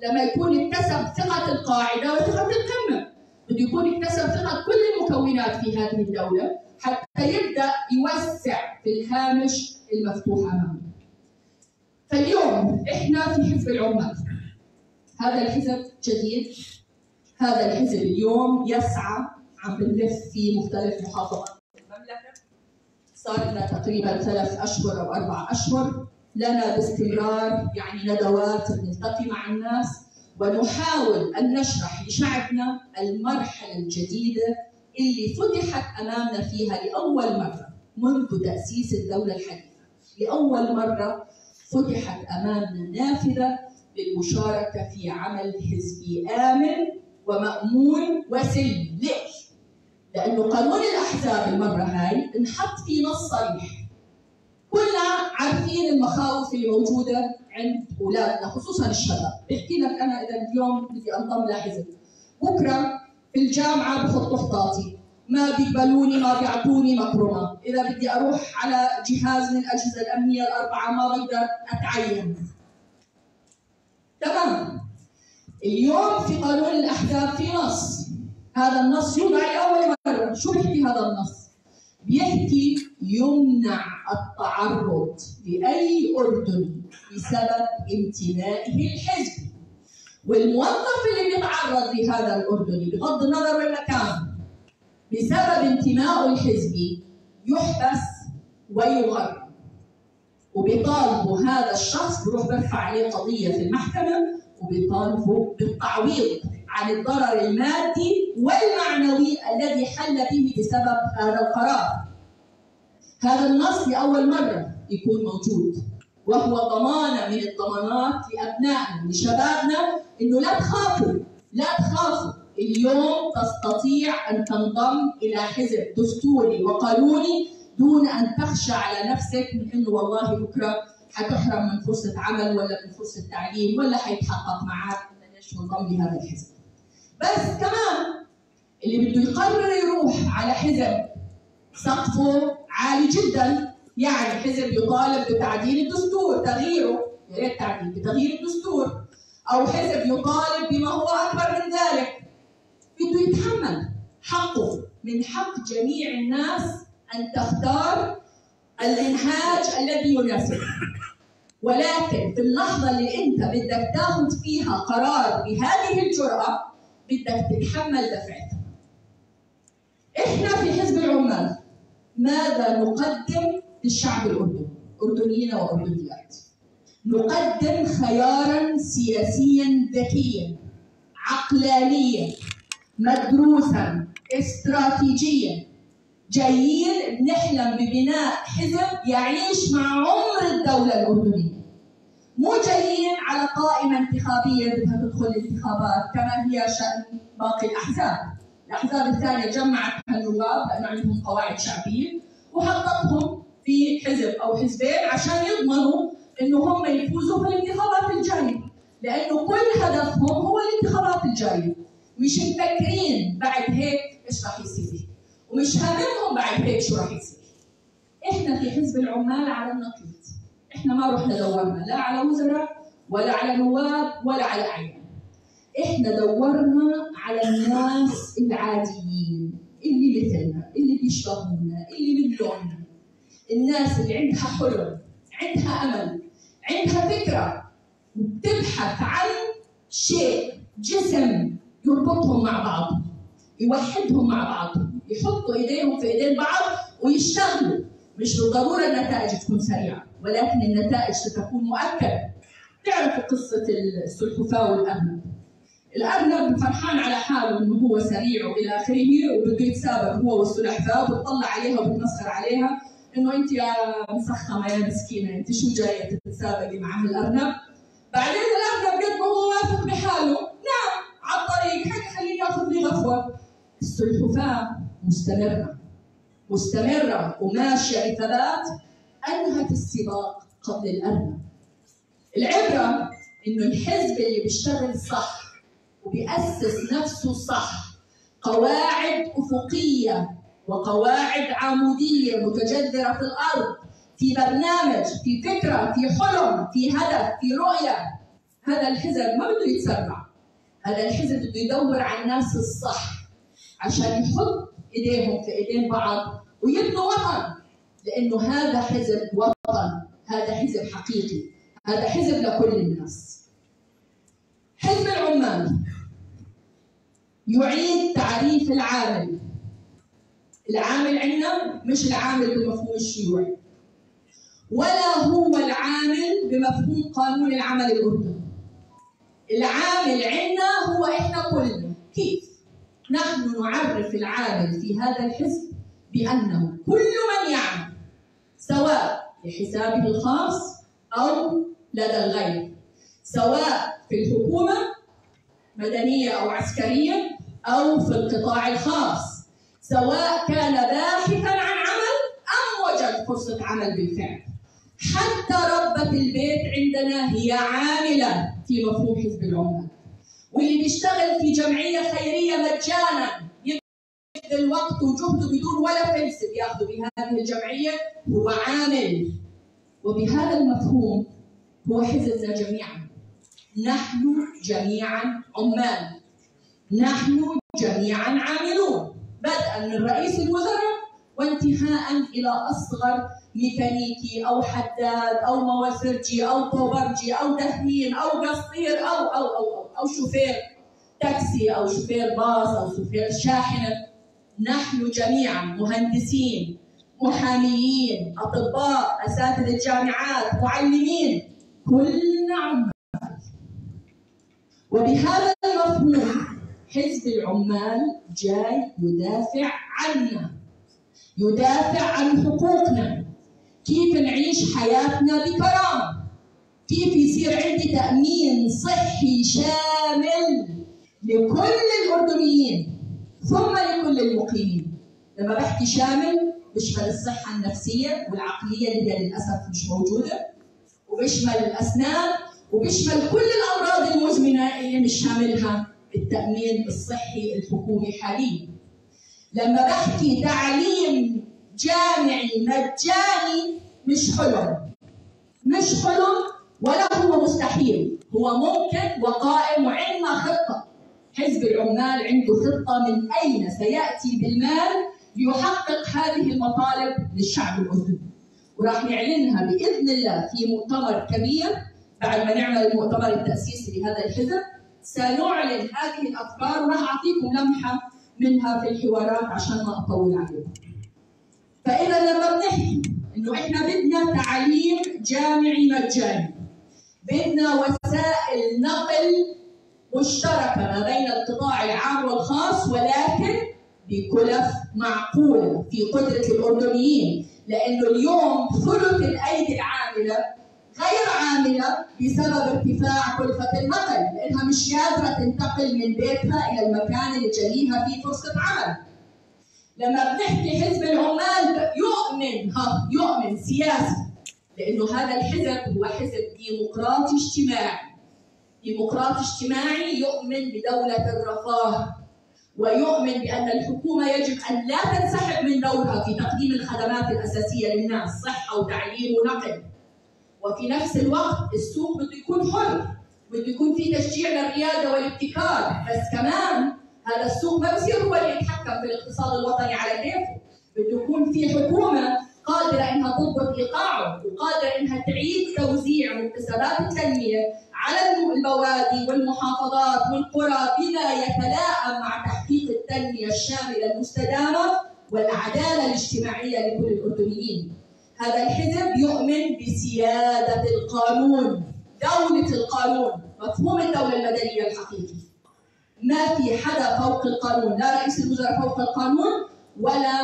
[SPEAKER 4] لما يكون اكتسب ثقة القاعدة وثقة القمة، بده يكون اكتسب ثقة كل المكونات في هذه الدولة حتى يبدأ يوسع في الهامش المفتوح أمامه. فاليوم إحنا في حزب العمال، هذا الحزب جديد، هذا الحزب اليوم يسعى، عم بنلف في مختلف محافظات المملكة، صار لنا تقريبا ثلاث أشهر أو أربع أشهر، لنا باستمرار يعني ندوات بنلتقي مع الناس ونحاول أن نشرح لشعبنا المرحلة الجديدة اللي فتحت أمامنا فيها لأول مرة منذ تأسيس الدولة الحديثة. لأول مرة فتحت أمامنا نافذة للمشاركة في عمل حزبي آمن ومأمون وسلمي. ليش؟ لأنه قانون الأحزاب المرة هاي انحط فيه نص صريح. كلنا عارفين المخاوف اللي موجودة عند أولادنا خصوصاً الشباب. بحكي لك أنا إذا اليوم بدي أنضم لحزب، بكرة في الجامعة بخطوا خطاطي، ما بيقبلوني، ما بيعطوني مكرمة، إذا بدي أروح على جهاز من الأجهزة الأمنية الأربعة ما بقدر أتعين. تمام. اليوم في قانون الأحزاب في نص، هذا النص يوضع لأول مرة. شو بيحكي هذا النص؟ بيحكي يمنع التعرض لأي أردني بسبب انتمائه الحزبي، والموظف اللي بيتعرض لهذا الأردني بغض النظر وين كان بسبب انتمائه الحزبي يحبس ويغرم، وبيطالبوا هذا الشخص، بيروح برفع عليه قضية في المحكمة وبيطالبوا بالتعويض عن الضرر المادي والمعنوي الذي حل به بسبب هذا القرار. هذا النص لأول مرة يكون موجود، وهو ضمانة من الضمانات لأبنائنا لشبابنا إنه لا تخافوا، لا تخافوا، اليوم تستطيع أن تنضم إلى حزب دستوري وقانوني دون أن تخشى على نفسك من إنه والله بكرة حتحرم من فرصة عمل ولا من فرصة تعليم ولا حيتحقق معك ليش تنضم لهذا الحزب. بس كمان اللي بده يقرر يروح على حزب سقفه عالي جدا، يعني حزب يطالب بتعديل الدستور، تغييره، يا ريت تعديل بتغيير الدستور، او حزب يطالب بما هو اكبر من ذلك، بده يتحمل حقه. من حق جميع الناس ان تختار المنهاج الذي يناسبك، ولكن في اللحظه اللي انت بدك تاخذ فيها قرار بهذه الجرأه بدك تتحمل دفعتها. احنا في حزب العمال ماذا نقدم للشعب الأردني؟ أردنيين وأردنيات. نقدم خياراً سياسياً ذكياً، عقلانياً، مدروساً، استراتيجياً. جايين نحلم ببناء حزب يعيش مع عمر الدولة الأردنية. مو جايين على قائمة انتخابية بدها تدخل الانتخابات كما هي شأن باقي الأحزاب. الأحزاب الثانية جمعت النواب لأنه عندهم قواعد شعبية وحطتهم في حزب أو حزبين عشان يضمنوا إنه هم يفوزوا في الانتخابات الجاية، لأنه كل هدفهم هو الانتخابات الجاية. مش مفكرين بعد هيك إيش راح يصير، ومش هاممهم بعد هيك شو راح يصير. إحنا في حزب العمال على النقيض، إحنا ما رحنا دورنا لا على وزراء ولا على نواب ولا على أعيان. إحنا دورنا على الناس العاديين اللي مثلنا، اللي بيشبهونا، اللي من لوننا، الناس اللي عندها حلم، عندها أمل، عندها فكرة، وبتبحث عن شيء، جسم يربطهم مع بعض، يوحدهم مع بعض، يحطوا إيديهم في إيدين بعض ويشتغلوا. مش بالضرورة النتائج تكون سريعة، ولكن النتائج ستكون مؤكدة. تعرفوا قصة السلحفاة والأرنب. الأرنب فرحان على حاله إنه هو سريع وإلى آخره، وبده يتسابق هو والسلحفاة، وبتطلع عليها وبتمسخر عليها إنه أنت يا مسخمة يا مسكينة، أنت شو جاية تتسابقي مع هالأرنب؟ بعدين الأرنب قد ما هو واثق بحاله، نعم على الطريق، هيك خليني ياخذ لي غفوة. السلحفاة مستمرة مستمرة وماشية بثبات، أنهت السباق قبل الأرنب. العبرة إنه الحزب اللي بيشتغل صح وبيأسس نفسه صح، قواعد أفقية وقواعد عمودية متجذرة في الأرض، في برنامج، في فكرة، في حلم، في هدف، في رؤية، هذا الحزب ما بده يتسرع، هذا الحزب بده يدور على الناس الصح عشان يحط ايديهم في ايدين بعض ويبنوا وطن، لانه هذا حزب وطن، هذا حزب حقيقي، هذا حزب لكل الناس. حزب العمال يعيد تعريف العامل. العامل عندنا مش العامل بمفهوم الشيوعي، ولا هو العامل بمفهوم قانون العمل الأردني. العامل عندنا هو إحنا كلنا. كيف؟ نحن نعرف العامل في هذا الحزب بأنه كل من يعمل سواء لحسابه الخاص أو لدى الغير، سواء في الحكومة مدنية أو عسكرية أو في القطاع الخاص، سواء كان باحثاً عن عمل أم وجد فرصة عمل بالفعل. حتى ربة البيت عندنا هي عاملة في مفهوم حزب العمال، واللي بيشتغل في جمعية خيرية مجانا يبذل وقته وجهده بدون ولا فلس بياخذه بهذه الجمعية هو عامل. وبهذا المفهوم هو حزبنا جميعا. نحن جميعا عمال، نحن جميعا عاملون، بدءا من رئيس الوزراء وانتهاء الى اصغر ميكانيكي او حداد او مواسرجي او طوبرجي او دهمين او قصير او او او او, أو شوفير تاكسي او شوفير باص او شوفير شاحنه. نحن جميعا مهندسين، محاميين، اطباء، اساتذه الجامعات، معلمين، كلنا عمال. وبهذا المفهوم حزب العمال جاي يدافع عنا، يدافع عن حقوقنا، كيف نعيش حياتنا بكرامة، كيف يصير عندي تأمين صحي شامل لكل الأردنيين ثم لكل المقيمين. لما بحكي شامل بشمل الصحة النفسية والعقلية اللي هي للأسف مش موجودة، وبشمل الأسنان، وبشمل كل الأمراض المزمنة اللي مش شاملها التأمين الصحي الحكومي حاليا. لما بحكي تعليم جامعي مجاني مش حلم، مش حلم ولا هو مستحيل، هو ممكن وقائم وعندنا خطة. حزب العمال عنده خطة من أين سيأتي بالمال ليحقق هذه المطالب للشعب الأردني، وراح نعلنها بإذن الله في مؤتمر كبير بعد ما نعمل المؤتمر التأسيسي لهذا الحزب. سنعلن هذه الأفكار وراح أعطيكم لمحة منها في الحوارات عشان ما أطول عليكم. فإذا لما بنحكي إنه إحنا بدنا تعليم جامعي مجاني، بدنا وسائل نقل مشتركة ما بين القطاع العام والخاص ولكن بكلف معقولة في قدرة الأردنيين، لأنه اليوم ثلث الأيدي العاملة غير عاملة بسبب ارتفاع كلفة النقل، لأنها مش قادرة تنتقل من بيتها إلى المكان اللي جليها فيه فرصة عمل. لما بنحكي حزب العمال يؤمن ها يؤمن سياسي، لأنه هذا الحزب هو حزب ديمقراطي اجتماعي. ديمقراطي اجتماعي يؤمن بدولة الرفاه، ويؤمن بأن الحكومة يجب أن لا تنسحب من دورها في تقديم الخدمات الأساسية للناس، صحة وتعليم ونقل. وفي نفس الوقت السوق بده يكون حر، بده يكون في تشجيع للريادة والابتكار، بس كمان هذا السوق ما بصير هو اللي يتحكم في الاقتصاد الوطني على كيفه، بده يكون في حكومة قادرة إنها تضبط إيقاعه، وقادرة إنها تعيد توزيع مكتسبات التنمية على البوادي والمحافظات والقرى بما يتلائم مع تحقيق التنمية الشاملة المستدامة والعدالة الاجتماعية لكل الأردنيين. هذا الحزب يؤمن بسيادة القانون، دولة القانون، مفهوم الدولة المدنية الحقيقي. ما في حدا فوق القانون، لا رئيس الوزراء فوق القانون، ولا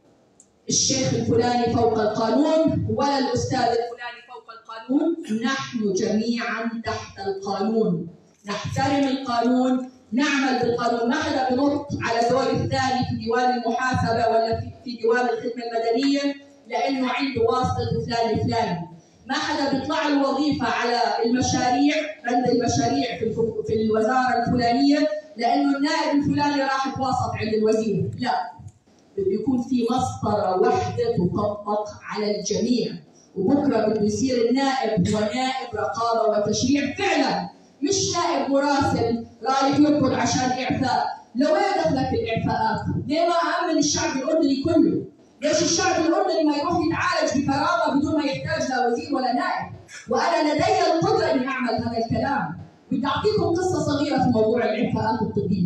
[SPEAKER 4] الشيخ الفلاني فوق القانون، ولا الأستاذ الفلاني فوق القانون. نحن جميعا تحت القانون، نحترم القانون، نعمل بالقانون. ما حدا بنط على دور الثاني في ديوان المحاسبة ولا في ديوان الخدمة المدنية لأنه عنده واسطة فلان الفلاني. ما حدا بيطلع له وظيفة على المشاريع عند المشاريع في في الوزارة الفلانية لأنه النائب الفلاني راح يتواسط عند الوزير، لا، بده يكون في مسطرة واحدة تطبق على الجميع. وبكرة بده يصير النائب هو نائب رقابة وتشريع فعلا، مش نائب مراسل رايح يركض عشان اعفاء. لو وين دخلك الاعفاءات؟ ليه ما امن الشعب الاردني كله؟ ليش الشعب الاردني ما يروح يتعالج بكرامه بدون ما يحتاج لا وزير ولا نائب؟ وانا لدي القدره اني اعمل هذا الكلام. بدي اعطيكم قصه صغيره في موضوع الاعفاءات الطبيه.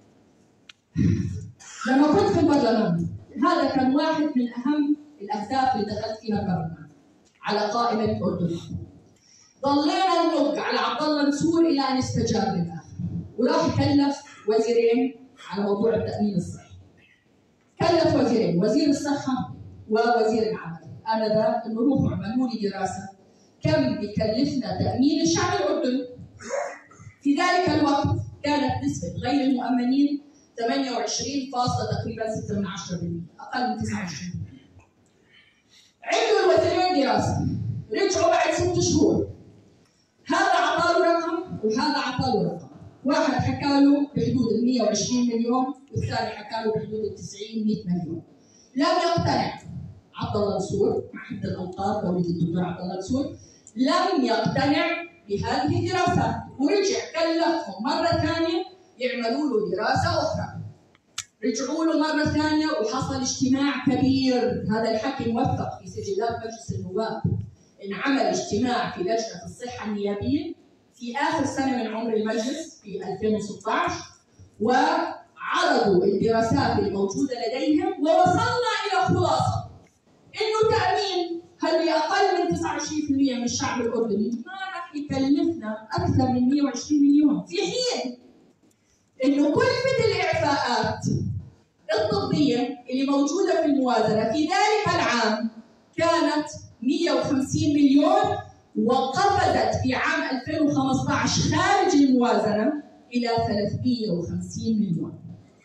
[SPEAKER 4] لما كنت في البرلمان، هذا كان واحد من اهم الاهداف اللي دخلت فيها البرلمان على قائمه الاردن. ضلينا ننق على عبد الله نسور الى ان استجاب للاخر، وراح كلف وزيرين على موضوع التامين الصحي. كلف وزيرين، وزير الصحه ووزير العمل، انذاك انه روحوا اعملوا لي دراسه كم بكلفنا تامين الشعب الاردني. في ذلك الوقت كانت نسبه غير المؤمنين ثمانية وعشرين فاصلة تقريبا ستة من عشرة بالمئة، اقل من تسعة وعشرين بالمئة. عملوا الوزيرين دراسه، رجعوا بعد ست شهور. هذا عطاله رقم وهذا عطاله رقم. واحد حكى له بحدود ال مئة وعشرين مليون والثاني حكى له بحدود ال تسعين مئة مليون. لم يقتنع عبد الله نسور مع حد الالقاب دولة الدكتور عبد الله نسور، لم يقتنع بهذه الدراسات ورجع كلفهم مرة ثانية يعملوا له دراسة أخرى. رجعوا له مرة ثانية وحصل اجتماع كبير، هذا الحكي موثق في سجلات مجلس النواب. انعمل اجتماع في لجنة الصحة النيابية في آخر سنة من عمر المجلس في ألفين وستة عشر، وعرضوا الدراسات الموجودة لديهم، ووصلنا إلى خلاصة إنه تأمين هل بأقل من تسعة وعشرين بالمئة من الشعب الأردني ما راح يكلفنا أكثر من مئة وعشرين مليون، في حين إنه كلفة الإعفاءات الطبية اللي موجودة في الموازنة في ذلك العام كانت مئة وخمسين مليون، وقفزت في عام ألفين وخمسة عشر خارج الموازنة إلى ثلاثمئة وخمسين مليون.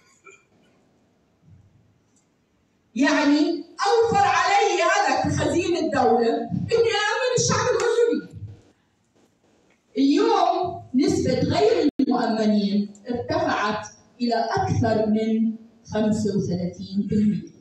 [SPEAKER 4] يعني أوفر علي أنا كخزينة الدولة إني أأمن الشعب الأردني. اليوم نسبة غير المؤمنين ارتفعت إلى أكثر من خمسة وثلاثين بالمئة،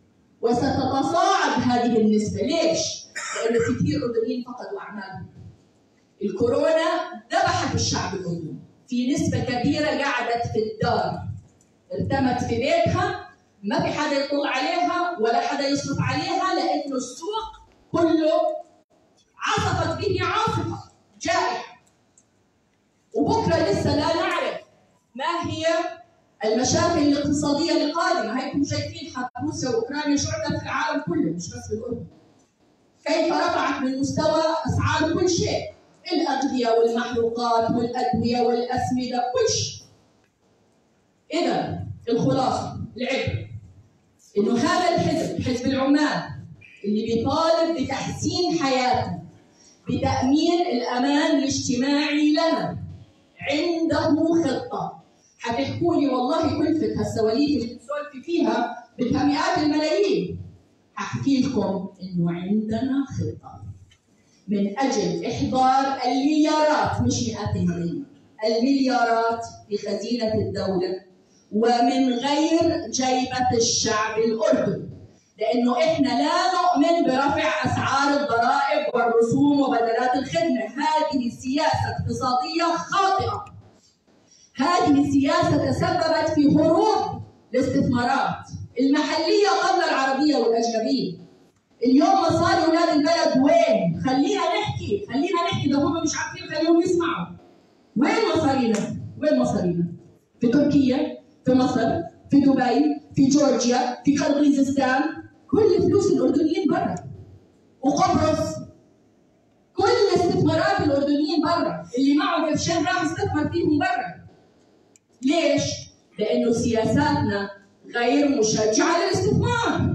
[SPEAKER 4] وستتصاعد هذه النسبة. ليش؟ لأنه في كثير أردنيين فقدوا أعمالهم. الكورونا ذبحت الشعب الأردني، في نسبة كبيرة قعدت في الدار، ارتمت في بيتها، ما في حدا يطلع عليها ولا حدا يصرف عليها، لأنه السوق كله عصفت به عاصفة جائحة. وبكرة لسه لا نعرف ما هي المشاكل الاقتصادية القادمة. هيكم شايفين حرب روسيا وأوكرانيا شعلت في العالم كله مش بس في الأردن. كيف رفعت من مستوى أسعار كل شيء، الأغذية والمحروقات والأدوية والأسمدة كل شيء. إذا الخلاصة العبرة إنه هذا الحزب، حزب العمال اللي بيطالب بتحسين حياتنا، بتأمين الأمان الاجتماعي لنا، عنده خطة. حتحكوا لي والله كلفة هالسواليف اللي بنسولف فيها بدها مئات الملايين. ححكي لكم إنه عندنا خطة من أجل إحضار المليارات، مش مئات الملايين، المليارات في خزينة الدولة ومن غير جيبة الشعب الأردني، لأنه إحنا لا نؤمن برفع أسعار الضرائب والرسوم وبدلات الخدمة. هذه سياسة اقتصادية خاطئة. هذه السياسة تسببت في هروب الاستثمارات المحلية قبل العربية والأجنبية. اليوم مصاري أولاد البلد وين؟ خلينا نحكي، خلينا نحكي، لو هم مش عارفين خليهم يسمعوا. وين مصارينا؟ وين مصارينا؟ في تركيا، في مصر، في دبي، في جورجيا، في قرغيزستان، كل فلوس الأردنيين برا. وقبرص، كل استثمارات الأردنيين برا، اللي معه قرشين راح يستثمر فيهم برا. ليش؟ لأنه سياساتنا غير مشجعة للاستثمار.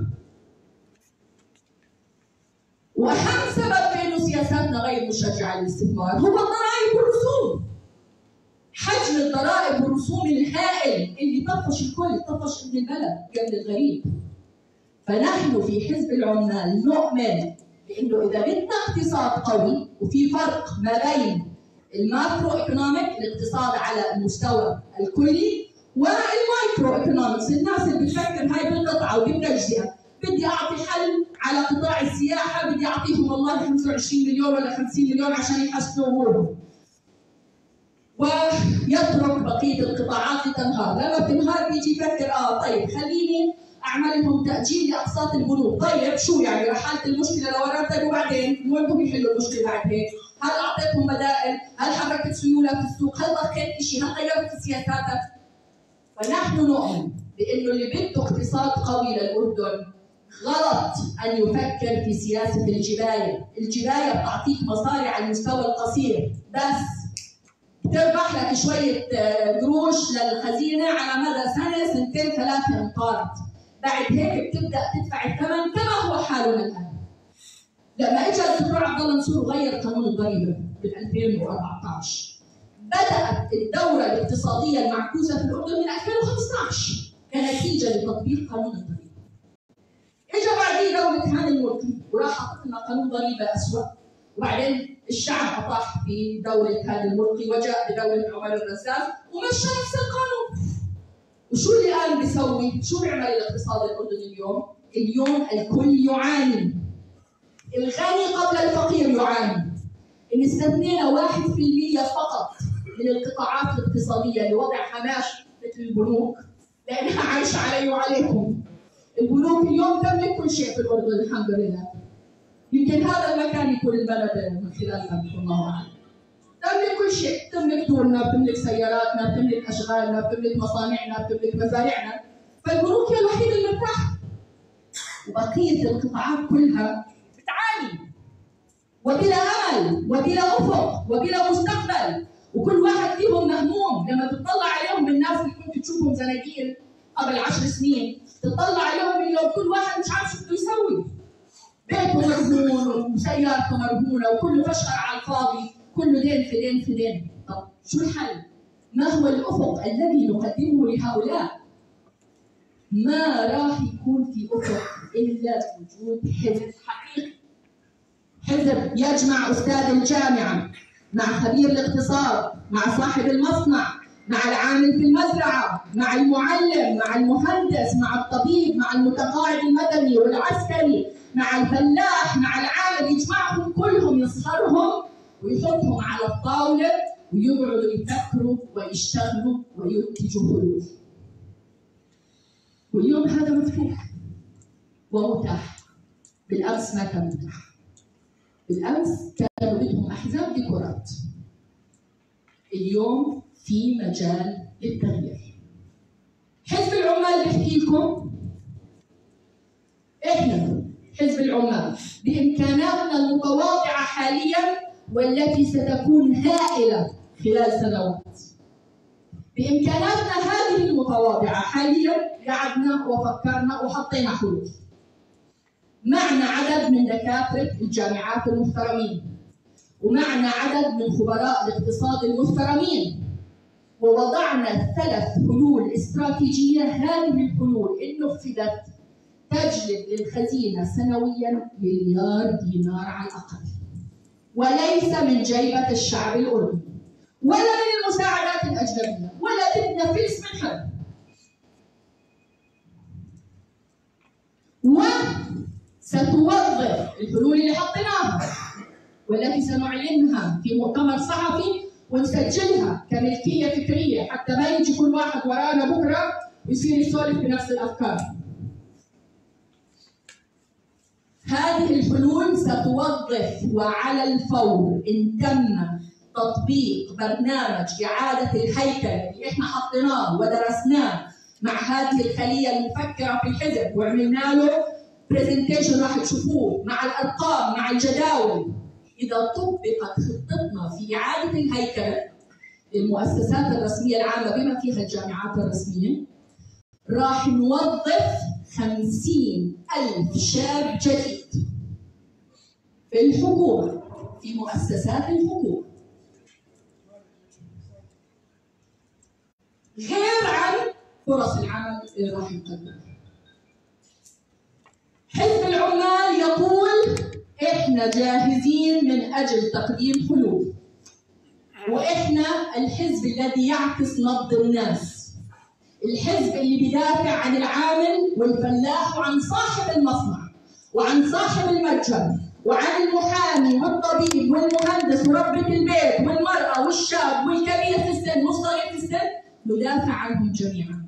[SPEAKER 4] وأهم سبب في أنه سياساتنا غير مشجعة للاستثمار هو الضرائب والرسوم. حجم الضرائب والرسوم الهائل اللي طفش الكل، طفش ابن البلد قبل الغريب. فنحن في حزب العمال نؤمن بأنه إذا بدنا اقتصاد قوي، وفي فرق ما بين الماكرو ايكونوميك، الاقتصاد على المستوى الكلي، والمايكرو ايكونومكس، الناس اللي بتفكر هاي بالقطعه وبالتجزئه. بدي اعطي حل على قطاع السياحه، بدي اعطيهم والله خمسة وعشرين مليون ولا خمسين مليون عشان يحسنوا امورهم. ويترك بقيه القطاعات لتنهار، لما بتنهار بيجي يفكر اه طيب خليني اعمل لهم تاجيل لاقساط البنوك، طيب شو يعني رحلت المشكله لورا وبعدين وين بدهم يحلوا المشكله بعد هيك؟ هل اعطيتهم بدائل؟ هل حركت سيوله في السوق؟ هل ضخيت شيء؟ هل غيرت في سياساتك؟ فنحن نؤمن بانه اللي بده اقتصاد قوي للاردن غلط ان يفكر في سياسه الجبايه، الجبايه بتعطيك مصاري على المستوى القصير بس بتربح لك شويه قروش للخزينه على مدى سنه سنتين ثلاثه انطارت، بعد هيك بتبدا تدفع الثمن كما هو حالنا الان. لما اجى الدكتور عبد الله منصور وغير قانون الضريبه بال ألفين وأربعة عشر، بدات الدوره الاقتصاديه المعكوسه في الاردن من ألفين وخمسة عشر كنتيجه لتطبيق قانون الضريبه. اجى بعديه دوله هاني الملكي وراح حط لنا قانون ضريبه اسوء، وبعدين الشعب اطاح في دوله هاني الملكي وجاء بدوله عمر الرزاق ومشى نفس القانون. وشو اللي قال بيسوي؟ شو بيعمل الاقتصاد الاردني اليوم؟ اليوم الكل يعاني. الغني قبل الفقير يعاني. ان استثنينا واحد بالمئة فقط من القطاعات الاقتصاديه لوضع هامش مثل البنوك لانها عايشه علي وعليكم. البنوك اليوم تملك كل شيء في الاردن الحمد لله. يمكن هذا المكان يكون البلد من خلالها الله اعلم. تملك كل شيء، تملك دورنا، بتملك سياراتنا، بتملك اشغالنا، بتملك مصانعنا، بتملك مزارعنا، فالبنوك هي الوحيده اللي مرتاحه. وبقيه القطاعات كلها بتعاني وبلا امل وبلا افق وبلا مستقبل، وكل واحد فيهم مهموم. لما تطلع عليهم الناس اللي كنت تشوفهم زناجير قبل عشر سنين، تطلع عليهم اليوم كل واحد مش عارف شو بده يسوي. بيته مرهون وسيارته مرهونه وكله فشخر على الفاضي، كله دين في دين في دين. طب شو الحل؟ ما هو الافق الذي نقدمه لهؤلاء؟ ما راح يكون في افق الا بوجود حزب حقيقي. حزب يجمع استاذ الجامعه مع خبير الاقتصاد، مع صاحب المصنع، مع العامل في المزرعه، مع المعلم، مع المهندس، مع الطبيب، مع المتقاعد المدني والعسكري، مع الفلاح، مع العامل، يجمعهم كلهم يصهرهم ويحطهم على الطاوله ويقعدوا يفكروا ويشتغلوا وينتجوا حلول. واليوم هذا مفتوح ومتاح. بالامس ما كان متاح. بالامس كانوا بدهم احزاب ديكورات. اليوم في مجال للتغيير. حزب العمال بحكي لكم احنا حزب العمال بامكاناتنا المتواضعه حاليا والتي ستكون هائله خلال سنوات. بامكاناتنا هذه المتواضعه حاليا قعدنا وفكرنا وحطينا حلول. معنا عدد من دكاتره الجامعات المحترمين، ومعنا عدد من خبراء الاقتصاد المحترمين، ووضعنا ثلاث حلول استراتيجيه. هذه الحلول ان نفذت تجلب للخزينه سنويا مليار دينار على الاقل، وليس من جيبه الشعب الاردني ولا من المساعدات الاجنبيه ولا بدنا فلس من حد. وستوظف الحلول اللي حطيناها والتي سنعلنها في مؤتمر صحفي ونسجلها كملكيه فكريه حتى ما يجي كل واحد ورانا بكره ويصير يسولف بنفس الافكار. هذه الحلول ستوظف وعلى الفور ان تم تطبيق برنامج اعاده الهيكله اللي احنا حطيناه ودرسناه مع هذه الخليه المفكره في الحزب وعملنا له برزنتيشن راح تشوفوه مع الارقام مع الجداول. اذا طبقت خطتنا في اعاده الهيكله للمؤسسات الرسميه العامه بما فيها الجامعات الرسميه، راح نوظف خمسين ألف شاب جديد في الحكومه في مؤسسات الحكومه، غير عن فرص العمل اللي راح نقدمها. حزب العمال يقول احنا جاهزين من اجل تقديم حلول، واحنا الحزب الذي يعكس نبض الناس، الحزب اللي بيدافع عن العامل والفلاح وعن صاحب المصنع وعن صاحب المتجر وعن المحامي والطبيب والمهندس وربة البيت والمرأة والشاب والكبير في السن والصغير في السن، ندافع عنهم جميعا.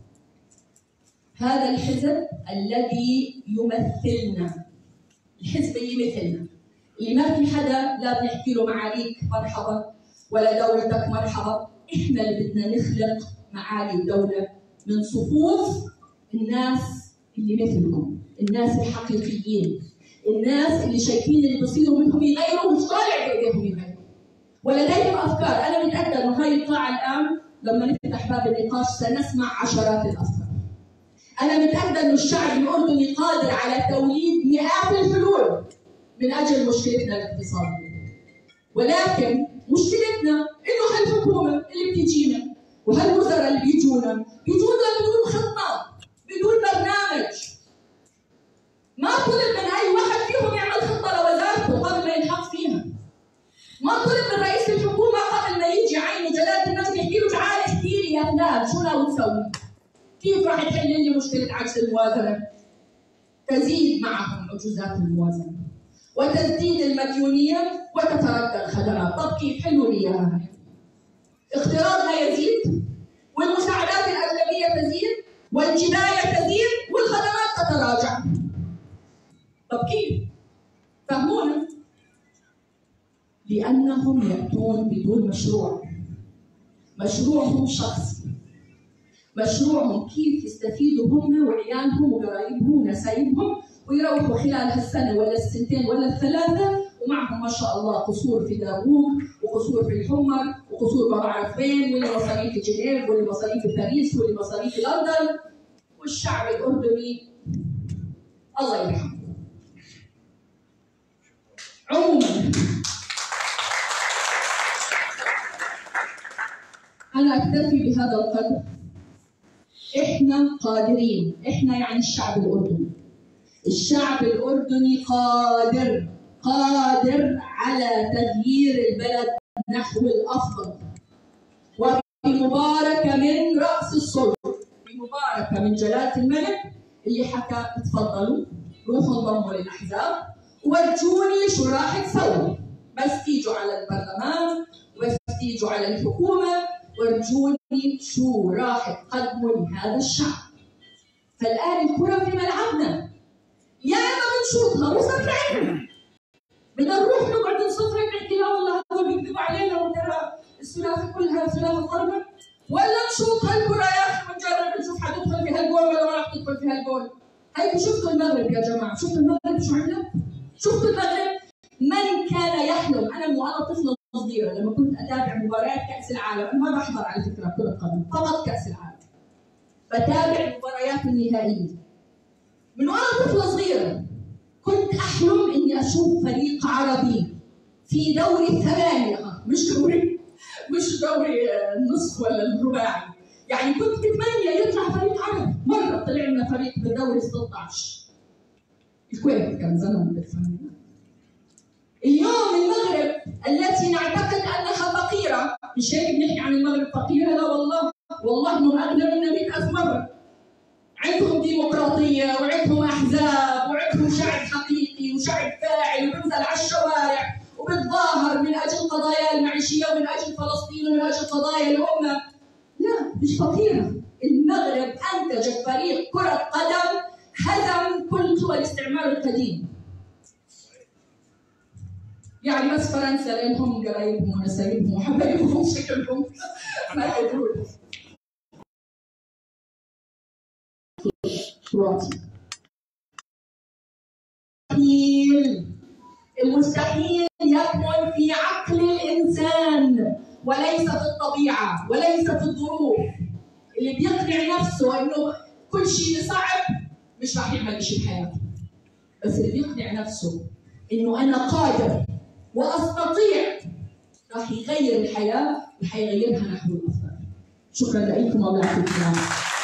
[SPEAKER 4] هذا الحزب الذي يمثلنا، الحزب اللي مثلنا، اللي ما في حدا لا بنحكي له معاليك مرحبا ولا دولتك مرحبا، احنا اللي بدنا نخلق معالي الدولة من صفوف الناس اللي مثلكم، الناس الحقيقيين، الناس اللي شايفين اللي بصيروا منهم يغيروا مش طالع بايديهم يغيروا، ولديهم افكار. انا متاكده انه هاي القاعه الان لما نفتح باب النقاش سنسمع عشرات الافكار. انا متاكده انه الشعب الاردني قادر على توليد مئات الحلول من اجل مشكلتنا الاقتصاديه. ولكن مشكلتنا انه هالحكومه اللي بتجينا وهالوزراء اللي بيجونا بيجونا بدون خطه، بدون برنامج. ما طلب من اي واحد فيهم يعمل خطه لوزارته قبل ما ينحط فيها. ما طلب من رئيس الحكومه قبل ما يجي عينه جلاله الملك يحكي له تعال احكي لي يا فلان شو ناوي تسوي؟ كيف راح تحل لي مشكله عجز الموازنه؟ تزيد معهم عجوزات الموازنه وتزديد المديونيه وتتردى الخدمات. طب كيف؟ حلوا لي اياها. اقتراضنا يزيد والمساعدات الاجنبيه تزيد والجبايه تزيد والخدمات تتراجع. طب كيف؟ فهمونا. لأنهم يأتون بدون مشروع. مشروعهم شخصي. مشروعهم كيف يستفيدوا هم وعيالهم وقرايبهم ونسايبهم ويروحوا خلال هالسنة ولا السنتين ولا الثلاثة ومعهم ما شاء الله قصور في داوود وقصور في الحمر وقصور ما بعرف فين، واللي مصاريف في جنيف واللي مصاريف في باريس واللي مصاريف في لندن، والشعب الأردني الله يرحمه. عموما أنا أكتفي بهذا القدر. إحنا قادرين، إحنا يعني الشعب الأردني. الشعب الأردني قادر قادر على تغيير البلد نحو الأفضل، وبمباركة من رأس السلطة، بمباركة من جلالة الملك اللي حكى تفضلوا روحوا انضموا للأحزاب ورجوني شو راح تسوي، بس تيجوا على البرلمان وبس تيجوا على الحكومة ورجوني شو راح تقدموا لهذا الشعب. فالآن الكرة في ملعبنا، يا إما بنشوطها وصفر عنا، بدنا نروح نقعد نصفر نحكي لا والله هذول بيكذبوا علينا وترى السلافة كلها سلافة خربة، ولا نشوط هالكرة يا أخي ونجرب نشوف حتدخل في هالجول ولا ما راح تدخل في هالجول. هيك شفتوا المغرب يا جماعة، شفتوا المغرب شو عملت؟ شفتوا المغرب؟ من كان يحلم، أنا وأنا طفلة صغيرة لما كنت أتابع مباريات كأس العالم، أنا ما بحضر على فكرة كرة قدم، فقط كأس العالم. بتابع مباريات النهائية. من وأنا طفلة صغيرة كنت أحلم إني أشوف فريق عربي في دوري الثمانية، مش دوري مش دوري النصف ولا الرباعي، يعني كنت بتمنى يطلع فريق عربي. مرة طلع لنا فريق بالدوري ستة عشر. الكويت كان زمان بالفن. اليوم المغرب التي نعتقد انها فقيره، مش هيك بنحكي عن المغرب فقيره، لا والله، والله انهم اغنى منا مئة ألف مره. عندهم ديمقراطيه وعندهم احزاب وعندهم شعب حقيقي وشعب فاعل وبنزل على الشوارع وبتظاهر من اجل قضايا المعيشيه ومن اجل فلسطين ومن اجل قضايا الامه. لا، مش فقيره. المغرب انتجت فريق كره قدم هزم كل قوى الاستعمار القديم. يعني بس فرنسا لانهم قرايبهم ونسايبهم وحبايبهم شكلهم ما يدرون. المستحيل يكمن في عقل الانسان وليس في الطبيعه وليس في الظروف. اللي بيقنع نفسه انه كل شيء صعب مش راح يعمل شيء بحياته، بس اللي بيقنع نفسه انه انا قادر واستطيع راح يغير الحياه وحيغيرها نحو الافضل. شكرا لكم والله يعطيكم العافيه.